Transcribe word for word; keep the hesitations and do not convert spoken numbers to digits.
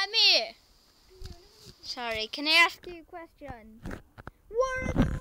me. Sorry, can I ask you a question? What are the